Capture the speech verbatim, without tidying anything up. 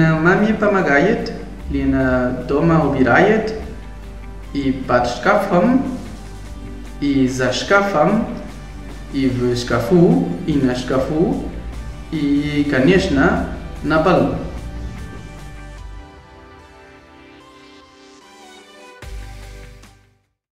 Lina mami pamagayet, lina doma obirayet, i patshkafam, i zashkafam, i v shkafu, i na shkafu, i, конечно, на полу.